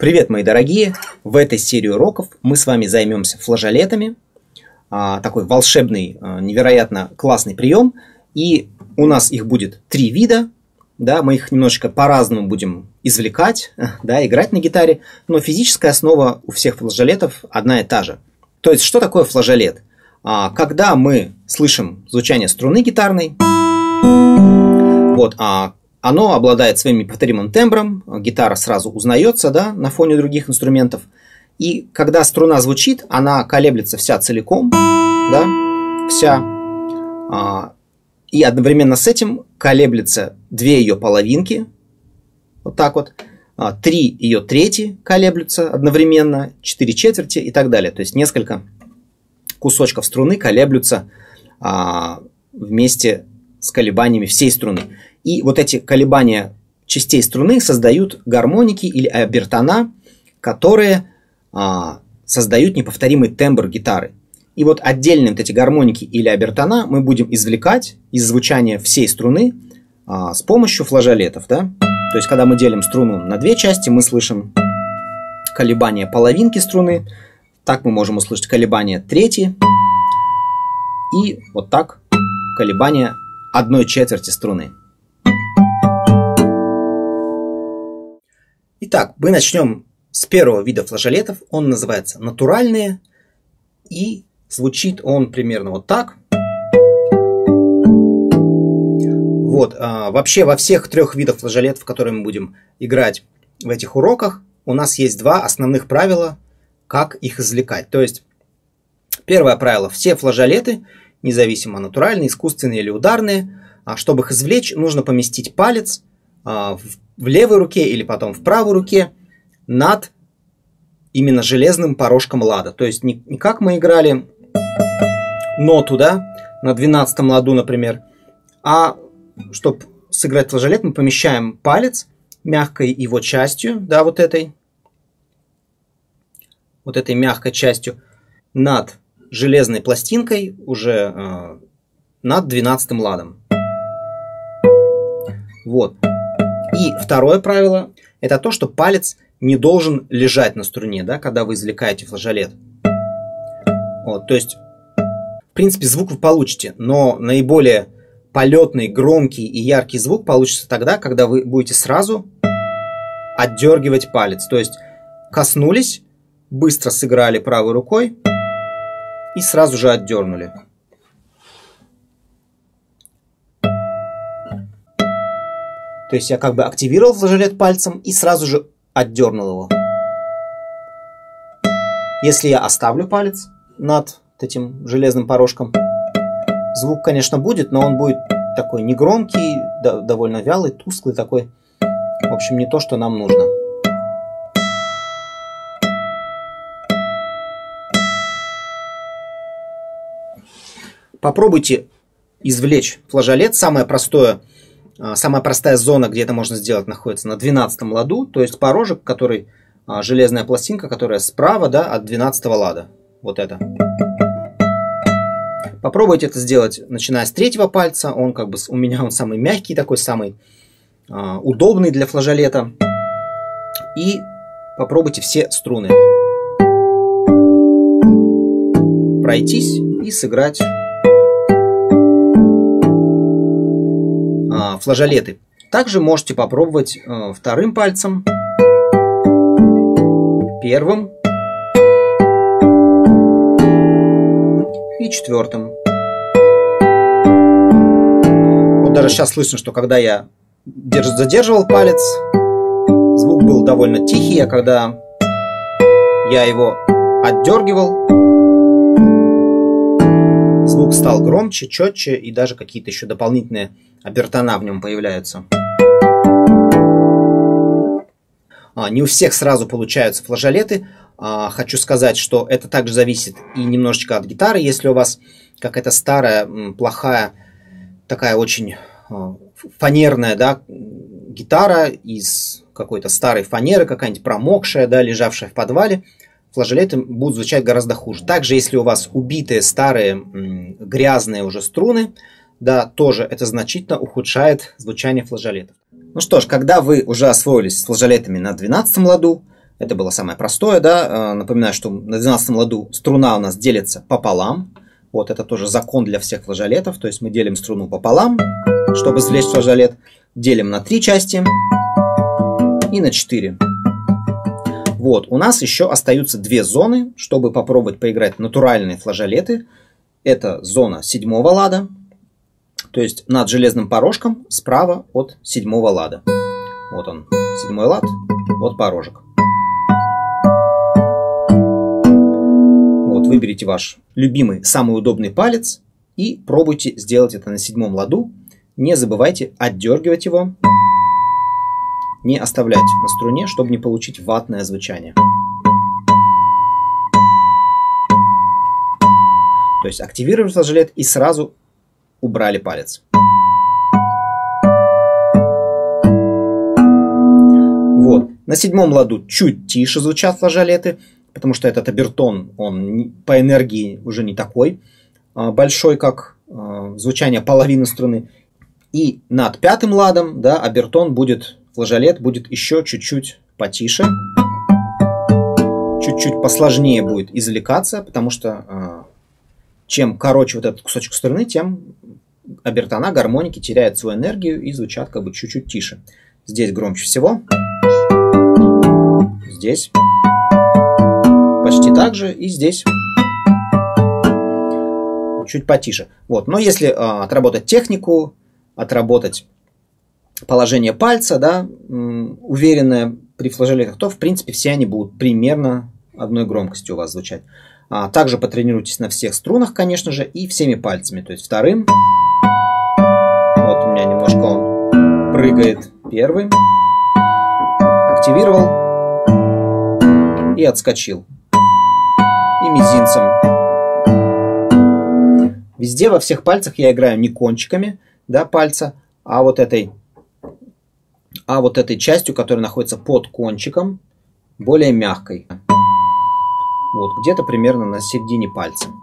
Привет, мои дорогие! В этой серии уроков мы с вами займемся флажолетами. Такой волшебный, невероятно классный прием. И у нас их будет 3 вида. Да, мы их немножечко по-разному будем извлекать, да, играть на гитаре. Но физическая основа у всех флажолетов одна и та же. То есть, что такое флажолет? Когда мы слышим звучание струны гитарной, оно обладает своим неповторимым тембром, гитара сразу узнается, да, на фоне других инструментов. И когда струна звучит, она колеблется вся целиком, да, вся. И одновременно с этим колеблется 2 ее половинки, вот так вот, 3 ее трети колеблются одновременно, 4 четверти и так далее. То есть несколько кусочков струны колеблются вместе с колебаниями всей струны. И вот эти колебания частей струны создают гармоники или обертона, которые создают неповторимый тембр гитары. И вот отдельные вот эти гармоники или обертона мы будем извлекать из звучания всей струны с помощью флажолетов. Да? То есть, когда мы делим струну на 2 части, мы слышим колебания половинки струны, так мы можем услышать колебания трети, и вот так колебания 1/4 струны. Итак, мы начнем с первого вида флажолетов. Он называется натуральные. И звучит он примерно вот так. Вот, вообще во всех 3 видах флажолетов, которые мы будем играть в этих уроках, у нас есть 2 основных правила, как их извлекать. То есть, первое правило. Все флажолеты, независимо натуральные, искусственные или ударные, чтобы их извлечь, нужно поместить палец в левой руке или потом в правой руке над именно железным порожком лада. То есть не как мы играли ноту, да, на 12-м ладу, например, а чтобы сыграть флажолет, мы помещаем палец мягкой его частью, да, вот этой мягкой частью над железной пластинкой уже над 12-м ладом. Вот. И второе правило – это то, что палец не должен лежать на струне, да, когда вы извлекаете флажолет. Вот, то есть, в принципе, звук вы получите, но наиболее полетный, громкий и яркий звук получится тогда, когда вы будете сразу отдергивать палец. То есть, коснулись, быстро сыграли правой рукой и сразу же отдернули. То есть я как бы активировал флажолет пальцем и сразу же отдернул его. Если я оставлю палец над этим железным порожком, звук, конечно, будет, но он будет такой негромкий, довольно вялый, тусклый такой. В общем, не то, что нам нужно. Попробуйте извлечь флажолет. Самая простая зона, где это можно сделать, находится на 12-м ладу, то есть порожек, который железная пластинка, которая справа, да, от 12-го лада. Вот это. Попробуйте это сделать, начиная с 3-го пальца. Он как бы у меня он самый мягкий, такой самый удобный для флажолета. И попробуйте все струны пройтись и сыграть флажолеты. Также можете попробовать 2-м пальцем, 1-м и 4-м. Вот даже сейчас слышно, что когда я задерживал палец, звук был довольно тихий, а когда я его отдергивал, звук стал громче, четче, и даже какие-то еще дополнительные обертона в нем появляются. Не у всех сразу получаются флажолеты. Хочу сказать, что это также зависит и немножечко от гитары. Если у вас какая-то старая, плохая, такая очень фанерная, да, гитара из какой-то старой фанеры, какая-нибудь промокшая, да, лежавшая в подвале, флажолеты будут звучать гораздо хуже. Также, если у вас убитые, старые, грязные уже струны, да, тоже это значительно ухудшает звучание флажолетов. Ну что ж, когда вы уже освоились с флажолетами на 12-м ладу, Это было самое простое, да. Напоминаю, что на 12-м ладу струна у нас делится пополам. Вот это тоже закон для всех флажолетов. То есть мы делим струну пополам, чтобы извлечь флажолет. Делим на 3 части и на 4. Вот, у нас еще остаются 2 зоны, чтобы попробовать поиграть натуральные флажолеты. Это зона 7-го лада, то есть над железным порожком справа от 7-го лада. Вот он, 7-й лад, вот порожек. Вот, выберите ваш любимый, самый удобный палец и пробуйте сделать это на 7-м ладу. Не забывайте отдергивать его, не оставлять на струне, чтобы не получить ватное звучание. То есть активировали флажолет и сразу убрали палец. Вот. На 7-м ладу чуть тише звучат флажолеты, потому что этот обертон, он по энергии уже не такой большой, как звучание половины струны. И над 5-м ладом, да, обертон будет, флажолет будет еще чуть-чуть потише. Чуть-чуть посложнее будет извлекаться, потому что чем короче вот этот кусочек струны, тем обертона, гармоники теряют свою энергию и звучат как бы чуть-чуть тише. Здесь громче всего. Здесь почти так же. И здесь чуть потише. Вот. Но если отработать технику, отработать положение пальца, да, уверенное при флажолетах, то в принципе все они будут примерно одной громкостью у вас звучать. Также потренируйтесь на всех струнах, конечно же, и всеми пальцами. То есть 2-м. Вот у меня немножко он прыгает. 1-м. Активировал. И отскочил. И мизинцем. Везде, во всех пальцах я играю не кончиками, да, пальца, а вот этой частью, которая находится под кончиком, более мягкой. Вот, где-то примерно на середине пальца.